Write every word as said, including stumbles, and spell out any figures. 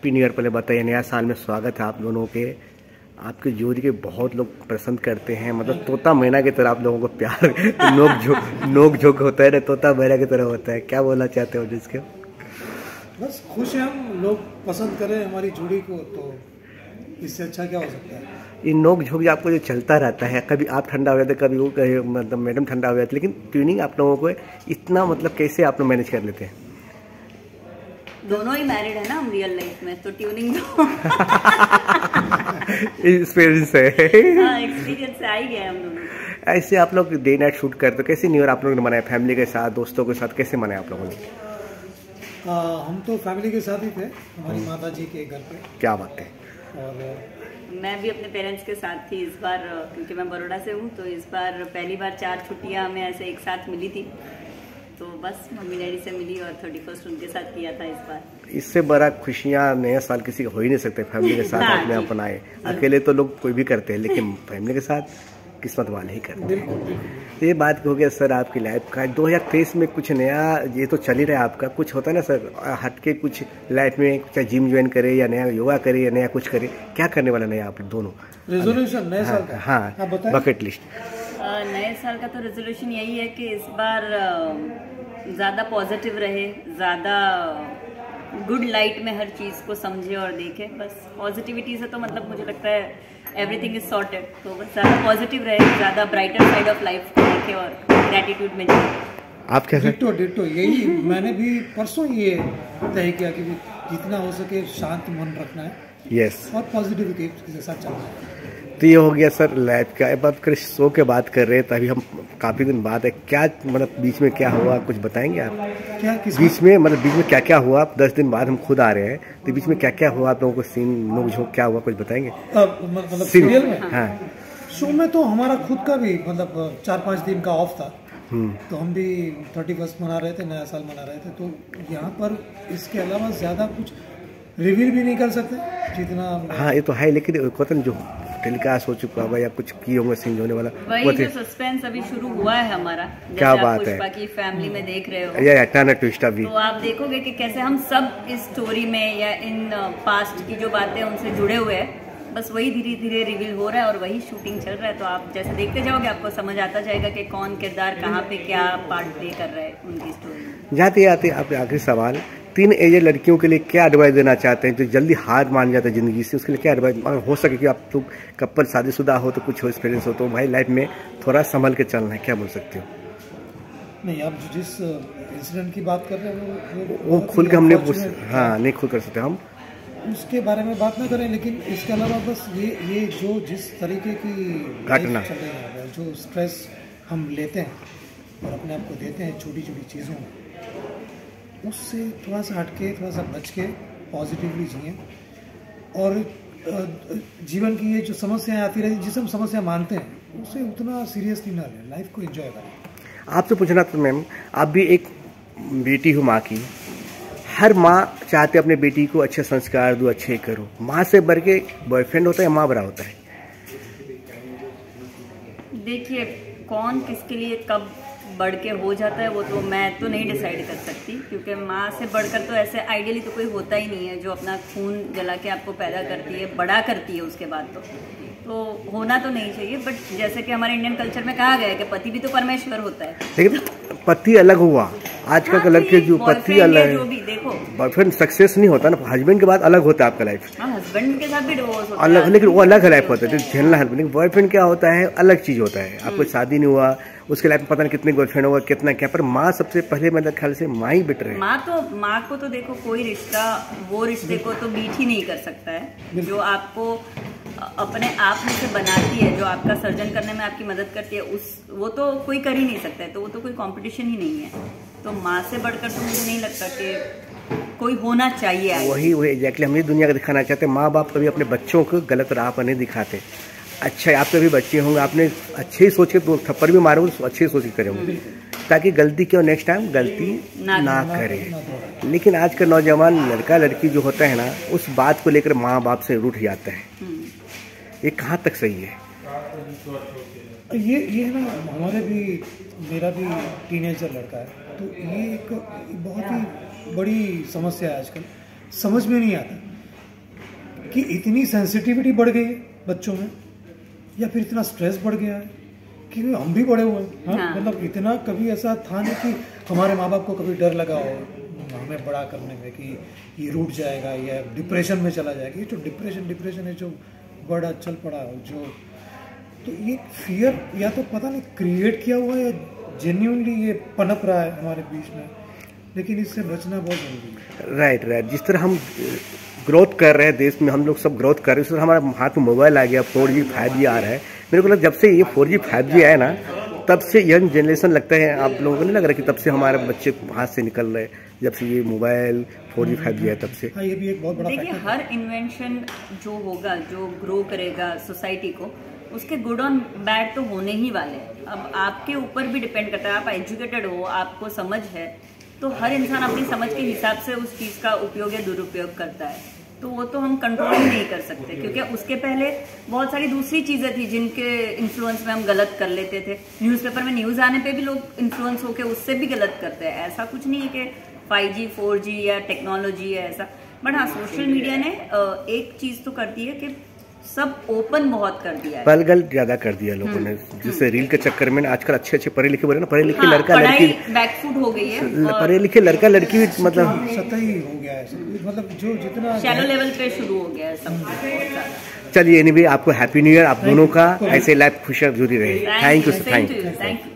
Happy new year पहले बताइए, नया साल में स्वागत है आप दोनों के। आपके जोड़ी के बहुत लोग पसंद करते हैं, मतलब तोता मैना की तरह आप लोगों को प्यार नोक झोंक नोक झोंक होता है ना, तोता मैना की तरह होता है। क्या बोलना चाहते हो जिसके? बस खुश हैं हम, लोग पसंद करें हमारी जोड़ी को, तो इससे अच्छा क्या हो सकता है। ये नोक झोंक आपको जो चलता रहता है, कभी आप ठंडा हो जाते, कभी वो मतलब मैडम ठंडा हो जाती, लेकिन ट्यूनिंग आप लोगों को इतना मतलब कैसे आप लोग मैनेज कर लेते हैं? दोनों ही मैरिड है ना हम रियल लाइफ में, तो ट्यूनिंग तो एक्सपीरियंस है। हाँ, एक्सपीरियंस से आ ही गया हम दोनों। ऐसे आप लोग डे नाइट शूट करते हो, कैसे न्यू ईयर आप लोगों ने मनाया? फैमिली के साथ, दोस्तों के साथ कैसे मनाया आप लोगों ने? आ, हम तो फैमिली के साथ ही थे, हमारी माता जी के घर पे। क्या बात है। और मैं भी अपने पेरेंट्स के साथ थी इस बार, क्योंकि मैं बड़ौदा से हूँ, तो इस बार पहली बार चार छुट्टियाँ हमें ऐसे एक साथ मिली थी, तो बस मम्मी डैडी से मिली और थर्टी फर्स्ट उनके साथ किया था इस बार। इससे बड़ा खुशियाँ नया साल किसी को हो ही नहीं सकते। फैमिली के साथ अपने अपनाए, अकेले तो लोग कोई भी करते हैं, लेकिन फैमिली के साथ किस्मत वाले ही करते हैं। तो ये बात हो गया सर आपकी लाइफ का। दो हज़ार तेईस में कुछ नया, ये तो चल ही रहा है आपका, कुछ होता है ना सर हट के कुछ लाइफ में, चाहे जिम ज्वाइन करे या नया योगा करे या नया कुछ करे, क्या करने वाला नया आप दोनों? रेजोल्यूशन नए साल का? हाँ, बकेट लिस्ट। नए साल का तो रेजोल्यूशन यही है कि इस बार ज़्यादा पॉजिटिव रहे, ज़्यादा गुड लाइट में हर चीज़ को समझे और देखे। बस पॉजिटिविटी से तो मतलब मुझे लगता है एवरीथिंग इज सॉर्टेड, तो बस ज़्यादा पॉजिटिव रहे, ज़्यादा ब्राइटर साइड ऑफ लाइफ को देखे और ग्रैटिट्यूड में जिए। आप कैसे? डिट्टो डिट्टो यही मैंने भी परसों ये तय किया कि जितना हो सके शांत मन रखना है। यस। और पॉजिटिविटी के साथ चलना है। तो ये हो गया सर लाइफ का। अब आप कृष्ण शो के बात कर रहे हैं, तभी हम काफ़ी दिन बाद है, क्या मतलब बीच में क्या हुआ कुछ बताएंगे आप? क्या किस बीच में, मतलब बीच में क्या क्या हुआ? दस दिन बाद हम खुद आ रहे हैं, तो बीच में क्या क्या हुआ आप लोगों को? सीन नोक झोंक क्या हुआ कुछ बताएंगे? मतलब सीरियल में? हाँ, शो में तो हमारा खुद का भी मतलब चार पाँच दिन का ऑफ था, तो हम भी थर्टी फर्स्ट मना रहे थे, नया साल मना रहे थे। तो यहाँ पर इसके अलावा ज़्यादा कुछ रिवील भी नहीं कर सकते जितना। हाँ, ये तो है, लेकिन जो टेलीकास्ट हो चुका हुआ या कुछ की होंगे सीन होने वाला, वही जो सस्पेंस अभी शुरू हुआ है हमारा। क्या बात है, पुष्पा की फैमिली में देख रहे हो, ये टर्न ट्विस्ट अभी, तो आप देखोगे कि कैसे हम सब इस स्टोरी में या इन पास्ट की जो बातें उनसे जुड़े हुए हैं, बस वही धीरे धीरे रिवील हो रहा है और वही शूटिंग चल रहा है। तो आप जैसे देखते जाओगे आपको समझ आता जाएगा कि कौन किरदार कहाँ पे क्या पार्ट प्ले कर रहा है उनकी स्टोरी में। जाते जाते आप आखिरी सवाल, तीन एजेड लड़कियों के लिए क्या एडवाइस देना चाहते हैं जो जल्दी हार मान जाते हैं जिंदगी से? उसके लिए क्या एडवाइस? अगर हो सके कि आप लोग कपल शादीशुदा हो तो कुछ हो एक्सपीरियंस हो तो भाई लाइफ में थोड़ा संभल के चलना है, क्या बोल सकते हो? नहीं, आप जिस इंसिडेंट की बात कर रहे हैं वो, वो खुल के हमने पूछ, हाँ नहीं खुल कर सकते हम, उसके बारे में बात ना करें। लेकिन इसके अलावा बस ये ये जो जिस तरीके की घटना, जो स्ट्रेस हम लेते हैं और अपने आप को देते हैं छोटी छोटी चीज़ों में, उससे थोड़ा सा हटके, थोड़ा सा बच के पॉजिटिवली जिए। और जीवन की ये जो समस्याएं आती रही, जिसे हम समस्या मानते हैं, उसे उतना सीरियसली ना लें, लाइफ को एंजॉय करें। आपसे पूछना था मैम, आप भी एक बेटी हो माँ की, हर माँ चाहते अपने बेटी को अच्छे संस्कार दो, अच्छे करो। माँ से बढ़ के बॉयफ्रेंड होता है या माँ बड़ा होता है? देखिए, कौन किसके लिए कब बढ़ के हो जाता है वो तो मैं तो नहीं डिसाइड कर सकती, क्योंकि माँ से बढ़कर तो ऐसे आइडियली तो कोई होता ही नहीं है जो अपना खून जला के आपको पैदा करती है, बड़ा करती है उसके बाद तो तो होना तो नहीं चाहिए। बट जैसे कि हमारे इंडियन कल्चर में कहा गया है कि पति भी तो परमेश्वर होता है, लेकिन पति अलग हुआ आजकल का लग के, जो पति अलग है, जो भी देखो बॉयफ्रेंड सक्सेस नहीं होता ना, हस्बैंड के बाद अलग होता है आपका लाइफ। हाँ, हस्बैंड के साथ भी डिवोर्स होता अलग, लेकिन वो अलग लाइफ होता है, झेलना है। लेकिन बॉयफ्रेंड क्या होता है, अलग चीज होता है। आपको शादी नहीं हुआ, उसके लाइफ में पता नहीं कितने गर्लफ्रेंड होगा, कितना क्या, पर माँ सबसे पहले मेरे ख्याल से माँ ही बेटर है। माँ तो माँ को तो देखो कोई रिश्ता वो रिश्ते को तो बीट ही नहीं कर सकता है जो आपको अपने आप में से बनाती है, जो आपका सर्जन करने में आपकी मदद करती है, उस वो तो कोई कर ही नहीं सकता है, तो वो तो कोई कंपटीशन ही नहीं है। तो माँ से बढ़कर तो मुझे नहीं लगता कि कोई होना चाहिए। वही वही एग्जैक्टली हम ये दुनिया का दिखाना चाहते हैं। माँ बाप कभी अपने बच्चों को गलत राह पर नहीं दिखाते। अच्छा, आपके भी बच्चे होंगे, आपने अच्छे ही सोच के तो थप्पड़ भी मारोगे तो अच्छे ही सोच के करेंगे, ताकि गलती क्यों नेक्स्ट टाइम गलती ना, ना करे। लेकिन आज का नौजवान लड़का लड़की जो होता है ना, उस बात को लेकर माँ बाप से रूठ जाता है। ये कहाँ तक सही है? ये ये ना, हमारे भी, मेरा भी टीनेजर लड़का है, तो ये एक बहुत ही बड़ी समस्या है आजकल, समझ में नहीं आता कि इतनी सेंसिटिविटी बढ़ गई है बच्चों में, या फिर इतना स्ट्रेस बढ़ गया है कि हम भी बड़े हुए हैं। हाँ? मतलब इतना कभी ऐसा था नहीं कि हमारे माँ बाप को कभी डर लगा हो हमें बड़ा करने में कि ये रूठ जाएगा या डिप्रेशन में चला जाएगा। ये जो डिप्रेशन डिप्रेशन है जो बड़ा चल पड़ा जो, तो ये फियर या तो पता नहीं क्रिएट किया हुआ है या जेन्युइनली ये पनप रहा है हमारे बीच में, लेकिन इससे बचना बहुत जरूरी है। राइट राइट जिस तरह हम ग्रोथ कर रहे हैं देश में, हम लोग सब ग्रोथ कर रहे हैं, उस तरह हमारे हाथ में मोबाइल आ गया, फोर जी फाइव जी आ रहा है। मेरे को लगता है जब से ये फोर जी फाइव जी आया ना, तब से यंग जनरेशन लगता है, आप लोगों को नहीं लग रहा कि तब से हमारे बच्चे हाथ से निकल रहे, जब से ये mobile four G five G है तब से। हाँ, ये भी एक बहुत बड़ा देखिए, हर इन्वेंशन जो होगा, जो ग्रो करेगा सोसाइटी को, उसके गुड और बैड तो होने ही वाले हैं। अब आपके ऊपर भी डिपेंड करता है, आप एजुकेटेड हो, आपको समझ है, तो हर इंसान अपनी समझ के हिसाब से उस चीज़ का उपयोग या दुरुपयोग करता है, तो वो तो हम कंट्रोल ही नहीं कर सकते, क्योंकि उसके पहले बहुत सारी दूसरी चीज़ें थी जिनके इन्फ्लुएंस में हम गलत कर लेते थे। न्यूज़पेपर में न्यूज़ आने पे भी लोग इन्फ्लुएंस होकर उससे भी गलत करते हैं। ऐसा कुछ नहीं है कि फाइव जी फोर जी या टेक्नोलॉजी है ऐसा, बट हाँ, सोशल मीडिया ने एक चीज़ तो करती है कि सब ओपन बहुत कर दिया है, पलगल ज्यादा कर दिया लोगों ने, जिससे रील के चक्कर में आजकल अच्छे अच्छे पढ़े लिखे बने ना, पढ़े लिखे हाँ, लड़का लड़की बैकफुट हो गई है, पढ़े लिखे लड़का लड़की भी मतलब सतही हो गया है, मतलब जो जितना शैलो लेवल पे शुरू हो गया है सब बहुत ज्यादा। चलिए एनीवे, आपको हैप्पी न्यू ईयर, आप दोनों का ऐसे लाइफ खुशहाल जुड़ी रहे। Thank you thank you.